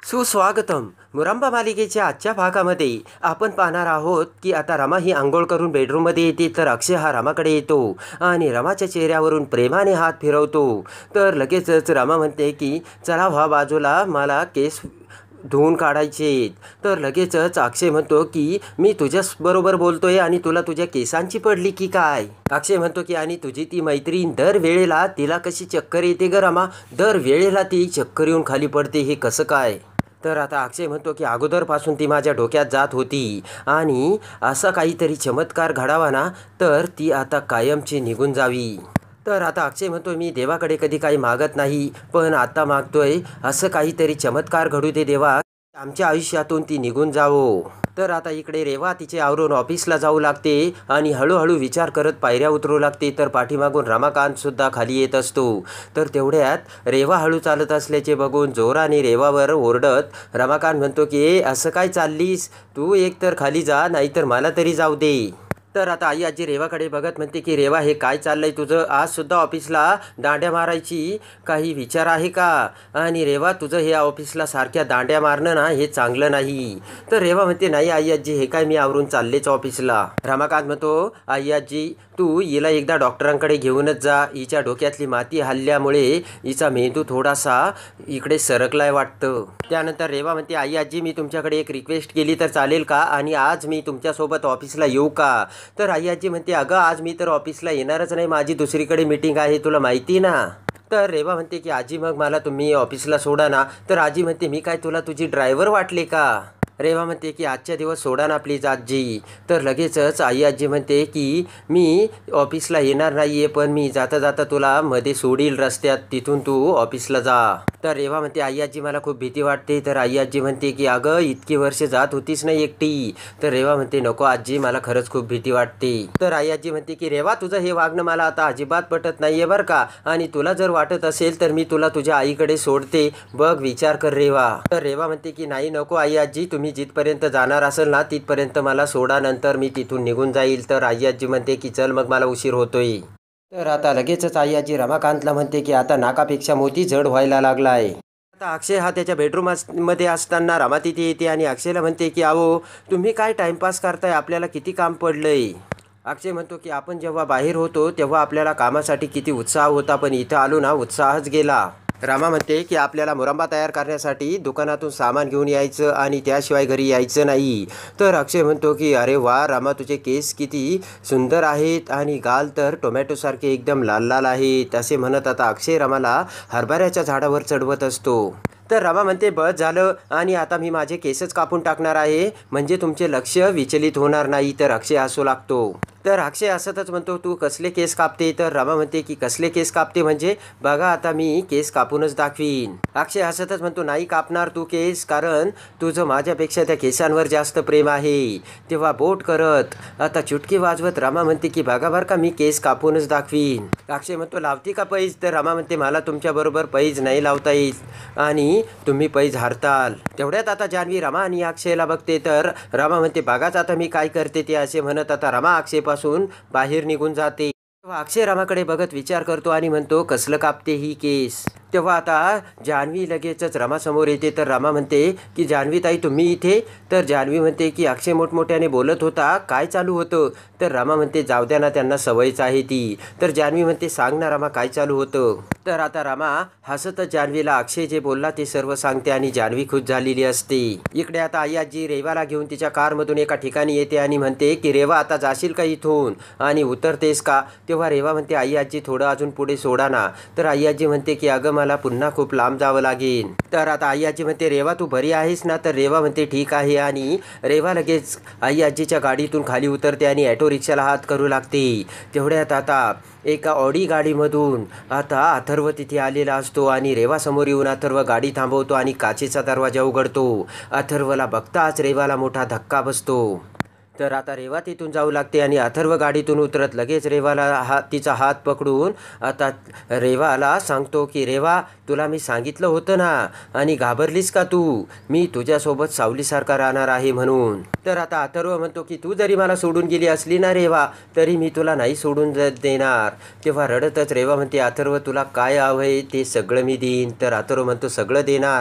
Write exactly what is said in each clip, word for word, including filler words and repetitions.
सुस्वागतम. मुरांबा मालिकेच्या आजच्या भागामध्ये आपण पाहणार आहोत की आता रमा ही आंघोळ करून बेडरूममध्ये येते तर अक्षय हा रमाकडे येतो आणि रमाच्या चेहऱ्यावरून प्रेमाने हात फिरवतो. तर लगेचच रमा म्हणते की चला व्हा बाजूला, मला केस धुवून काढायचे. तर लगेचच अक्षय म्हणतो की मी तुझ्याबरोबर बोलतोय आणि तुला तुझ्या केसांची पडली की काय. अक्षय म्हणतो की आणि तुझी ती मैत्रीण दर वेळेला तिला कशी चक्कर येते ग रमा, दर वेळेला ती चक्कर येऊन खाली पडते, हे कसं काय. तर आता अक्षय म्हणतो की अगोदरपासून ती माझ्या डोक्यात जात होती आणि असा काहीतरी चमत्कार घडावा ना तर ती आता कायमची निघून जावी. तर आता अक्षय म्हणतो मी देवाकडे कधी काही मागत नाही, पण आता मागतोय असं काहीतरी चमत्कार घडू दे देवा, आमच्या आयुष्यातून ती निघून जावो. तर आता इकडे रेवा तिचे आवरून ऑफिसला जाऊ लागते आणि हळूहळू विचार करत पायऱ्या उतरू लागते. तर पाठीमागून रमाकांतसुद्धा खाली येत असतो. तर तेवढ्यात रेवा हळू चालत असल्याचे बघून जोराने रेवावर ओरडत रमाकांत म्हणतो की ए असं काय चाललीस तू, एक तर खाली जा नाहीतर मला तरी जाऊ दे. तर आता आई आजी रेवाकडे बघत म्हणते की रेवा हे काय चाललंय तुझं, आजसुद्धा ऑफिसला दांड्या मारायची काही विचार आहे का. आणि रेवा तुझं हे ऑफिसला सारख्या दांड्या मारणं ना हे चांगलं नाही. तर रेवा म्हणते नाही आई आजी हे काय मी आवरून चाललेच ऑफिसला. रमाकांत म्हणतो आई आजी तू हिला एकदा डॉक्टरांकडे घेऊनच जा, हिच्या डोक्यातली माती हल्ल्यामुळे हिचा मेंदू थोडासा इकडे सरकलाय वाटतं. त्यानंतर रेवा म्हणते आई आजी मी तुमच्याकडे एक रिक्वेस्ट केली तर चालेल का, आणि आज मी तुमच्यासोबत ऑफिसला येऊ का. तर आई आजी म्हणते अगं आज मी तर ऑफिसला येणारच नाही, माझी दुसरीकडे मीटिंग आहे तुला माहिती ना. तर रेवा म्हणते की आजी मग मला तुम्ही ऑफिसला सोडा ना. तर आजी म्हणते मी काय तुला तुझी ड्रायव्हर वाटले का. रेवा म्हणते की आजच्या दिवस सोडा ना प्लीज आजी. तर लगेचच आई आजी म्हणते की मी ऑफिसला येणार नाही आहे, पण मी जाता जाता तुला मध्ये सोडील रस्त्यात, तिथून तू ऑफिसला जा. तर रेवा म्हणते आई आजी मला खूप भीती वाटते. तर आई आजी म्हणते की अगं इतकी वर्ष जात होतीच नाही एकटी. तर रेवा म्हणते नको आजी मला खरंच खूप भीती वाटते. तर आई आजी म्हणते की रेवा तुझं हे वागणं मला आता अजिबात पटत नाही आहे बरं का, आणि तुला जर वाटत असेल तर मी तुला तुझ्या आईकडे सोडते, बघ विचार कर रेवा. तर रेवा म्हणते की नाही नको आई आजी, तुम्ही जिथपर्यंत जाणार असेल ना तिथपर्यंत मला सोडा, नंतर मी तिथून निघून जाईल. तर आई आजी म्हणते की चल मग मला उशीर होतोय. तर आता लगेचच आई आजी रमाकांतला म्हणते की आता नाकापेक्षा मोती जड व्हायला लागलाय. आता अक्षय हा त्याच्या बेडरूम मध्ये असताना रमा तिथे येते आणि अक्षयला म्हणते की अहो तुम्ही काय टाइमपास करताय, आपल्याला किती काम पडलंय. अक्षय म्हणतो की आपण जेव्हा बाहेर होतो तेव्हा आपल्याला कामासाठी किती उत्साह होता, पण इथं आलो ना उत्साहच गेला. रमा म्हणते की आपल्याला मुरंबा तयार करण्यासाठी दुकानातून सामान घेऊन यायचं आणि त्याशिवाय घरी यायचं नाही. तर अक्षय म्हणतो की अरे वा रमा तुझे केस किती सुंदर आहेत आणि गाल तर टोमॅटोसारखे एकदम लाल लाल आहेत. असे म्हणत आता अक्षय रमाला हरभऱ्याच्या झाडावर चढवत असतो. तर रमा म्हणते बस झालं आणि आता मी माझे केसच कापून टाकणार आहे, म्हणजे तुमचे लक्ष विचलित होणार नाही. तर अक्षय हसू लागतो. तर अक्षय असतच म्हणतो तू कसले केस कापते. तर रमा म्हणते की कसले केस कापते म्हणजे बघा आता मी केस कापूनच दाखवीन. अक्षय हसतच म्हणतो नाही कापणार तू केस, कारण तुझं माझ्यापेक्षा त्या केसांवर जास्त प्रेम आहे. तेव्हा बोट करत आता चुटकी वाजवत रमा म्हणते की बघा बरं का मी केस कापूनच दाखवीन. अक्षय म्हणतो लावती का पैज. तर रमा म्हणते मला तुमच्याबरोबर पैज नाही लावता येईल आणि तुम्ही पैज हारताल. तेवढ्यात आता जान्हवी रमा आणि अक्षयला बघते. तर रमा म्हणते बघाच आता मी काय करते ते, असे म्हणत आता रमा अक्षयपासून बाहेर निघून जाते. तेव्हा अक्षय रमाकडे बघत विचार करतो आणि म्हणतो कसलं कापते ही केस. तेव्हा आता जान्हवी लगेचच रमासमोर येते. तर रमा म्हणते की जान्हवी ताई तुम्ही इथे. तर जान्हवी म्हणते की अक्षय मोठमोठ्याने बोलत होता, काय चालू होतं. तर रमा म्हणते जाऊ द्या ना त्यांना सवयच आहे ती. तर जान्हवी म्हणते सांग ना रमा काय चालू होतं. तर आता रमा हसतच जान्हवीला अक्षय जे बोलला ते सर्व सांगते आणि जान्हवी खुश झालेली असते. इकडे आता आई आजी रेवाला घेऊन तिच्या कारमधून एका ठिकाणी येते आणि म्हणते की रेवा आता जाशील का इथून आणि उतरतेस का. तेव्हा रेवा म्हणते आई आजी थोडं अजून पुढे सोडा ना. तर आई आजी म्हणते की अगं मला पुन्हा खूप लांब जावं लागेल. तर आता आई आजी म्हणते रेवा तू बरी आहेस ना. तर रेवा म्हणते ठीक आहे, आणि रेवा लगेच आई आजीच्या गाडीतून खाली उतरते आणि ऑटो रिक्षाला हात करू लागते. तेवढ्यात आता एका ऑडी गाडीमधून आता अथर्व तिथे आलेला असतो आणि रेवा समोर येऊन अथर्व गाडी थांबवतो आणि काचेचा दरवाजा उघडतो. अथर्वला बघताच रेवाला मोठा धक्का बसतो. तर आता रेवा तिथून जाऊ लागते आणि अथर्व गाडीतून उतरत लगेच रेवाला हात तिचा हात पकडून आता रेवाला सांगतो की रेवा तुला मी सांगितलं होतं ना, आणि घाबरलीस का तू, मी तुझ्यासोबत सावलीसारखा राहणार आहे म्हणून. तर आता अथर्व म्हणतो की तू जरी मला सोडून गेली असली ना रेवा तरी मी तुला नाही सोडून देणार. तेव्हा रडतच रेवा म्हणते अथर्व तुला काय हवंय ते सगळं मी देईन. तर अथर्व म्हणतो सगळं देणार.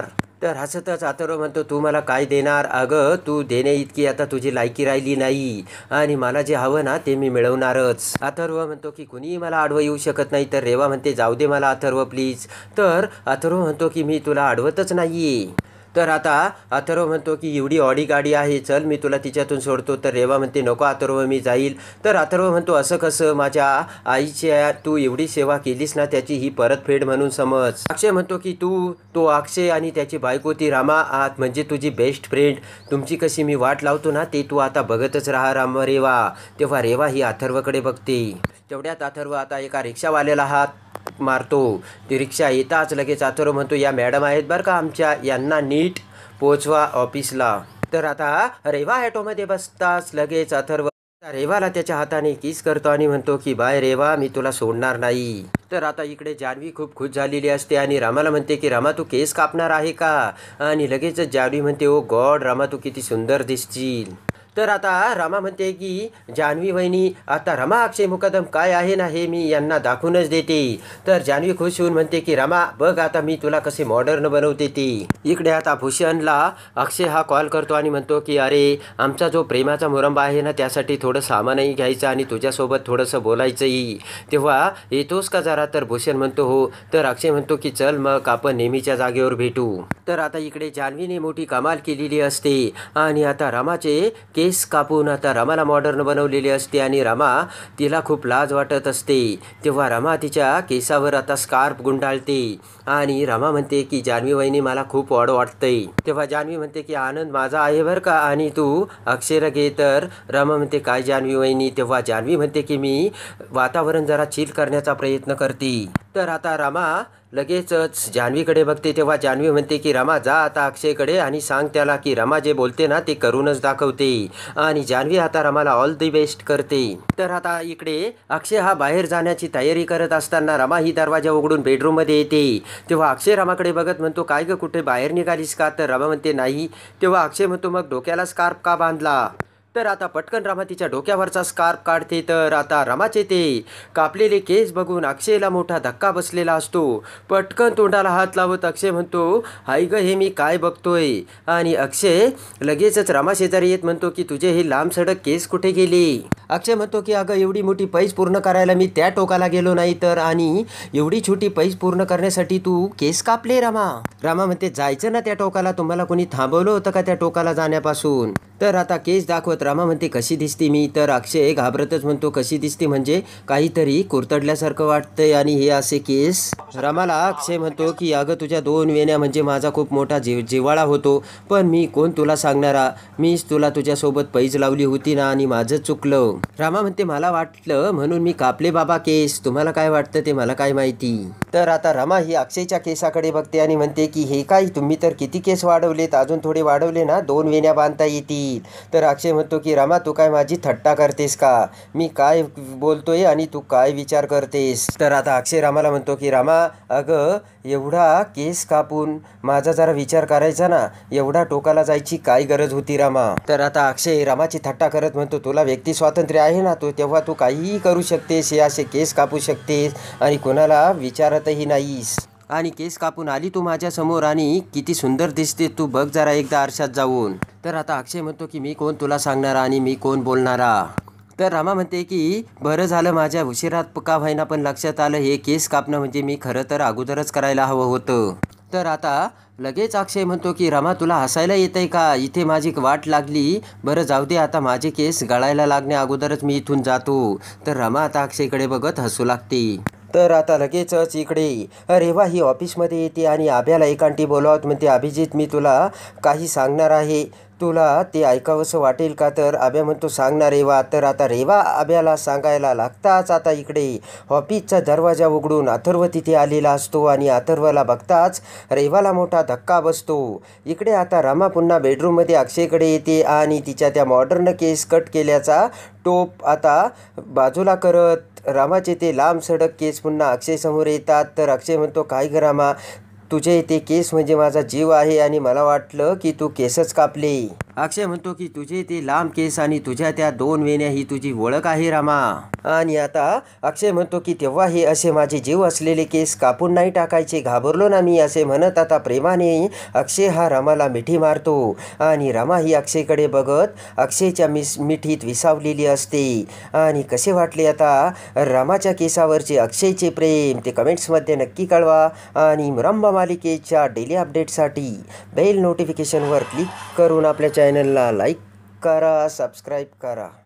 तर हसतच अथर्व म्हणतो, तू मला काय देणार? अगं तू देण्या इतकी आता तुझी लायकी राहिली नाही आणि मला जे हवं ना ते मी मिळवणारच. अथर्व म्हणतो की कुणीही मला आडवं येऊ शकत नाही. तर रेवा म्हणते, जाऊ दे मला अथर्व प्लीज. तर अथर्व म्हणतो की मी तुला अडवतच नाही. तर आता अथर्व म्हणतो की एवढी ऑडी गाडी आहे, चल मी तुला तिच्यातून सोडतो. तर रेवा म्हणते, नको अथर्व मी जाईल. तर अथर्व म्हणतो, असं कसं? माझ्या आईच्या तू एवढी सेवा केलीस ना त्याची ही परतफेड म्हणून समज. अक्षय म्हणतो की तू तो अक्षय आणि त्याची बायको ती रामा आहात म्हणजे तुझी बेस्ट फ्रेंड. तुमची कशी मी वाट लावतो ना ते तू आता बघतच राहा राम रेवा. तेव्हा रेवा ही अथर्वकडे बघते. तेवढ्यात अथर्व आता एका रिक्षावाल्याला हात मारतो. ती रिक्षा येताच लगेच अथर्व म्हणतो, या मॅडम आहेत बरं का आमच्या, यांना नीट पोचवा ऑफिसला. तर आता रेवा ॲटोमध्ये बसताच लगेच अथर्व रेवाला त्याच्या हाताने किस करतो आणि म्हणतो की बाय रेवा, मी तुला सोडणार नाही. तर आता इकडे जान्हवी खूप खुश झालेली असते आणि रामाला म्हणते की रामा तू केस कापणार आहे का? आणि लगेचच जान्हवी म्हणते, ओ गॉड रामा तू किती सुंदर दिसशील. तर आता रामा म्हणते की जान्हवी वहिनी, आता रमा अक्षय मुकदम काय आहे ना हे मी यांना दाखवूनच देते. तर जान्हवी खुश होऊन म्हणते की रामा बघ आता मी तुला कसे मॉडर्न बनवते ती. इकडे आता भूषणला अक्षय हा कॉल करतो आणि म्हणतो की अरे आमचा जो प्रेमाचा मुरंबा आहे ना त्यासाठी थोडं सामानही घ्यायचं आणि तुझ्यासोबत थोडंसं बोलायचंही, तेव्हा येतोस का जरा? तर भूषण म्हणतो हो. तर अक्षय म्हणतो की चल मग आपण नेहमीच्या जागेवर भेटू. तर आता इकडे जान्हवीने मोठी कमाल केलेली असते आणि आता रामाचे केस कापून आता रमाला मॉडर्न बनवलेली असते आणि रमा तिला खूप लाज वाटत असते. तेव्हा रमा तिच्या केसावर आता स्कार्फ गुंडाळते आणि रमा म्हणते की जान्हवी वहिनी मला खूप ऑड वाटतंय. तेव्हा जान्हवी म्हणते की आनंद माझा आहे बरं का आणि तू अक्षयला घे. तर रमा म्हणते काय जान्हवी वहिनी? तेव्हा जान्हवी म्हणते की मी वातावरण जरा चिल करण्याचा प्रयत्न करते. तर आता रमा लगेचच जान्हवीकडे बघते. तेव्हा जान्हवी म्हणते की रमा जा आता अक्षयकडे आणि सांग त्याला की रमा जे बोलते ना ते करूनच दाखवते. आणि जान्हवी आता रमाला ऑल दी बेस्ट करते. तर आता इकडे अक्षय हा बाहेर जाण्याची तयारी करत असताना रमा ही दरवाजा उघडून बेडरूममध्ये येते. तेव्हा अक्षय रमाकडे बघत म्हणतो, काय ग कुठे बाहेर निघालीस का? तर रमा म्हणते नाही. तेव्हा अक्षय म्हणतो, मग डोक्याला स्कार्फ का बांधला? तर आता पटकन रमा तिच्या डोक्यावरचा स्कार्फ काढते. तर आता रमाचे ते कापलेले केस बघून अक्षयला मोठा धक्का बसलेला असतो. पटकन तोंडाला हात लावत अक्षय म्हणतो, हाय ग हे मी काय बघतोय? आणि अक्षय लगेचच रमा शेजारी येत म्हणतो की तुझे हे लांब सडक केस कुठे गेले? अक्षय म्हणतो की अगं एवढी मोठी पैज पूर्ण करायला मी त्या टोकाला गेलो नाही तर, आणि एवढी छोटी पैज पूर्ण करण्यासाठी तू केस कापले रमा? रमा म्हणते, जायचं ना त्या टोकाला, तुम्हाला कोणी थांबवलं होतं का त्या टोकाला जाण्यापासून? तर आता केस दाखवत रमा म्हणते कशी दिसते मी? तर अक्षय घाबरतच म्हणतो, कशी दिसते म्हणजे? काहीतरी कुरतडल्यासारखं वाटतंय आणि हे असे केस. रमाला अक्षय म्हणतो की अगं तुझ्या दोन वेण्या म्हणजे माझा खूप मोठा जीव जिव्हाळा होतो, पण मी कोण तुला सांगणारा? मीच तुला तुझ्यासोबत पैज लावली होती ना आणि माझं चुकलं. रमा म्हणते मला वाटलं म्हणून मी कापले बाबा केस, तुम्हाला काय वाटतं ते मला काय माहिती. तर आता रमा ही अक्षयच्या केसाकडे बघते आणि म्हणते की हे काय, तुम्ही तर किती केस वाढवलेत, अजून थोडे वाढवले ना, दोन वेण्या बांधता येतील. तर अक्षय म्हणतो की रमा तू काय माझी थट्टा करतेस का? मी काय बोलतोय आणि तू काय विचार करतेस? तर आता अक्षय रामाला म्हणतो की रामा अगं एवढा केस कापून माझा जरा विचार करायचा ना, एवढा टोकाला जायची काय गरज होती रामा? तर आता अक्षय रामाची थट्टा करत म्हणतो, तुला व्यक्ती स्वातंत्र्य आहे ना, तू तेव्हा तू काहीही करू शकतेस, हे असे केस कापू शकतेस आणि कोणाला विचारतही नाहीस. आणि केस कापून आली तू माझ्या समोर आणि किती सुंदर दिसते, तू बघ जरा एकदा आरशात जाऊन. तर आता अक्षय म्हणतो की मी कोण तुला सांगणारा आणि मी कोण बोलणारा? तर रामा म्हणते की बरं झालं माझ्या उशिरात का व्हायना पण लक्षात आलं, हे केस कापणं म्हणजे मी खरं तर अगोदरच करायला हवं होतं. तर आता लगेच अक्षय म्हणतो की रमा तुला हसायला येतंय का? इथे माझी वाट लागली, बरं जाऊ दे आता माझे केस गळायला लागण्या अगोदरच मी इथून जातो. तर रमा आता अक्षयकडे बघत हसू लागते. तर आता लगेचच इकडे रेवा ही ऑफिसमध्ये येते आणि आभ्याला एकांटी बोलावत म्हणते, अभिजित मी तुला काही सांगणार आहे, तुला ते ऐकावंसं वाटेल का? तर आभ्या म्हणतो सांग ना रेवा. तर आता रेवा आभ्याला सांगायला लागताच आता इकडे ऑफिसचा दरवाजा उघडून अथर्व तिथे आलेला असतो आणि अथर्वला बघताच रेवाला मोठा धक्का बसतो. इकडे आता रमा पुन्हा बेडरूममध्ये अक्षयकडे येते आणि तिच्या त्या मॉडर्न केस कट केल्याचा टोप आता बाजूला करत रामाचे ते लांब सडक केस पुन्हा अक्षय समोर येतात. तर अक्षय म्हणतो काय ग रामा, तुझे ते केस म्हणजे माझा जीव आहे आणि मला वाटलं की तू केसच कापले. अक्षय म्हणतो की तुझे ते लांब केस आणि तुझ्या त्या दोन वेण्या ही तुझी ओळख आहे रामा. आणि आता अक्षय म्हणतो की तेव्हा हे असे माझे जीव असलेले केस कापून नाही टाकायचे, घाबरलो ना मी, असे म्हणत आता प्रेमाने अक्षय हा रमाला मिठी मारतो. आणि रमा ही अक्षयकडे बघत अक्षयच्या मिस मिठीत विसावलेली असते. आणि कसे वाटले आता रमाच्या केसावरचे अक्षयचे प्रेम ते कमेंट्समध्ये नक्की कळवा. आणि रंबा मालिकेच्या डेली अपडेटसाठी बेल नोटिफिकेशनवर क्लिक करून आपल्या चॅनलला लाईक करा, सबस्क्राईब करा.